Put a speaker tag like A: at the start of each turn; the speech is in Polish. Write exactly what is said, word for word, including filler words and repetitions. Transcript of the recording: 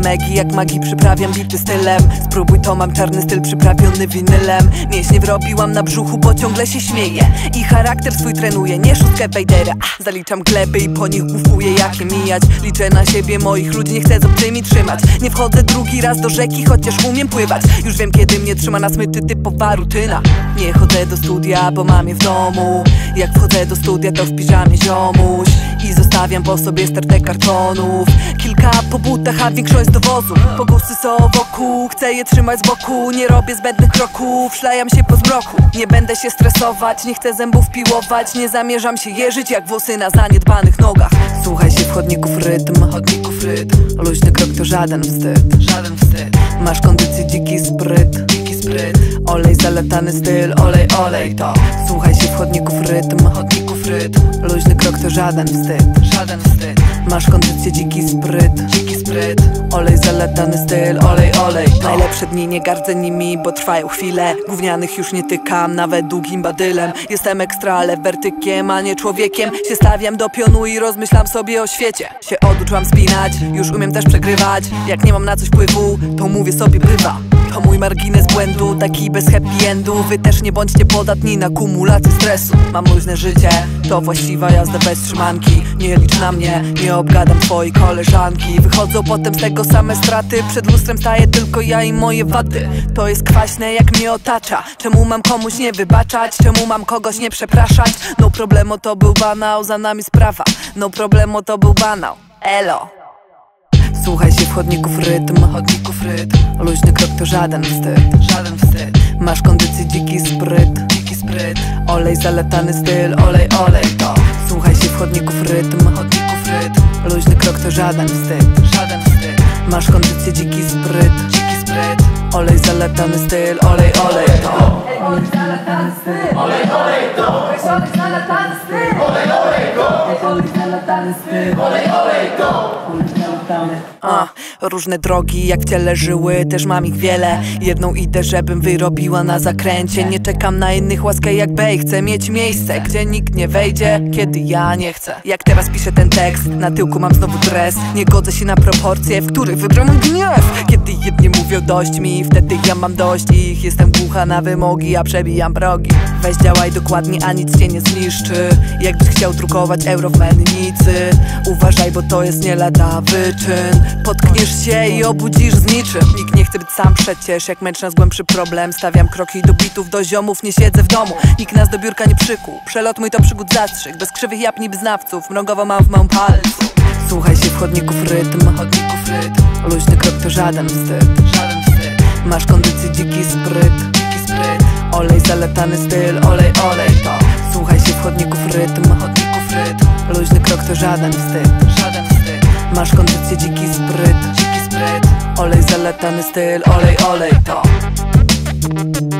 A: megi, jak magii przyprawiam bity stylem. Spróbuj to, mam czarny styl przyprawiony winylem. Mięśnie wrobiłam na brzuchu, bo ciągle się śmieję i charakter swój trenuję, nie szóstkę Wejdera. Zaliczam gleby i po nich główkuję, jakie mijać. Liczę na siebie, moich ludzi nie chcę z obcymi trzymać. Nie wchodzę drugi raz do rzeki, chociaż umiem pływać. Już wiem, kiedy mnie trzyma na smyczy typowa rutyna. Nie chodzę do studia, bo mam je w domu. Jak wchodzę do studia, to w piżamie ziomuś i zostawiam po sobie stertę kartonów. Kilka po butach, a większość do wozu. Pogłosy są wokół, chcę je trzymać z boku. Nie robię zbędnych kroków, szlajam się po zmroku. Nie będę się stresować, nie chcę zębów piłować. Nie zamierzam się jeżyć jak włosy na zaniedbanych nogach. Słuchaj się w chodników rytm, chodników rytm. Luźny krok to żaden wstyd, żaden wstyd. Masz kondycję, dziki spryt, dziki spryt. Olej zalatany styl, olej, olej to. Słuchaj się w chodników rytm, chodników rytm. Luźny krok to żaden wstyd, żaden wstyd. Masz kondycję, dziki spryt, dziki spryt. Olej zalatany styl, olej, olej to. Najlepsze dni nie gardzę nimi, bo trwają chwile. Gównianych już nie tykam, nawet długim badylem. Jestem ekstra, ale wertykiem, a nie człowiekiem. Się stawiam do pionu i rozmyślam sobie o świecie. Się oduczyłam spinać, już umiem też przegrywać. Jak nie mam na coś wpływu, to mówię sobie bywa. To mój margines błędu, taki bez happy endu. Wy też nie bądźcie podatni na kumulację stresu. Mam luźne życie, to właściwa jazda bez trzymanki. Nie licz na mnie, nie obgadam twojej koleżanki. Wychodzą potem z tego same straty. Przed lustrem staję tylko ja i moje wady. To jest kwaśne jak mnie otacza. Czemu mam komuś nie wybaczać? Czemu mam kogoś nie przepraszać? No problemo to był banał, za nami sprawa. No problemo to był banał, elo. Słuchaj się w chodników rytm, chodników rytm. Luźny krok to żaden wstyd, żaden wstyd. Masz kondycję, dziki spryt, dziki spryt. Olej zalatany styl, olej, olej to. Słuchaj się w chodników rytm, chodników rytm. Luźny krok to żaden wstyd, żaden wstyd. Masz kondycję, dziki spryt, dziki spryt. Olej zalatany styl, olej, olej to. Olej zalatany styl, olej, olej to. Olej zalatany styl, olej, olej to. Olej zalatany styl, olej, olej to. A, różne drogi jak w ciele żyły, też mam ich wiele. Jedną idę, żebym wyrobiła na zakręcie. Nie czekam na innych, łaskę jak bej. Chcę mieć miejsce, gdzie nikt nie wejdzie, kiedy ja nie chcę. Jak teraz piszę ten tekst, na tyłku mam znowu dres. Nie godzę się na proporcje, w których wygram mój gniew. Kiedy jedni mówią dość mi, wtedy ja mam dość ich. Jestem głucha na wymogi, a przebijam progi. Weź działaj dokładnie, a nic cię nie zniszczy. Jakbyś chciał drukować euro w mennicy, uważaj, bo to jest nie lada wyczyn. Potkniesz się i obudzisz z niczym. Nikt nie chce być sam przecież, jak męcz nas głębszy problem. Stawiam kroki do bitów, do ziomów, nie siedzę w domu. Nikt nas do biurka nie przykuł, przelot mój to przygód zastrzyk. Bez krzywych jap niby znawców, mrągowo mam w małym palcu. Słuchaj się w chodników rytm, chodników rytm. Luźny krok to żaden wstyd, żaden wstyd. Masz kondycję, dziki spryt, dziki spryt. Olej zalatany styl, olej, olej to. Słuchaj się w chodników rytm, chodników rytm. Luźny krok to żaden wstyd, żaden wstyd. Masz kondycję, dziki spryt, dziki spryt. Olej zalatany styl, olej, olej to.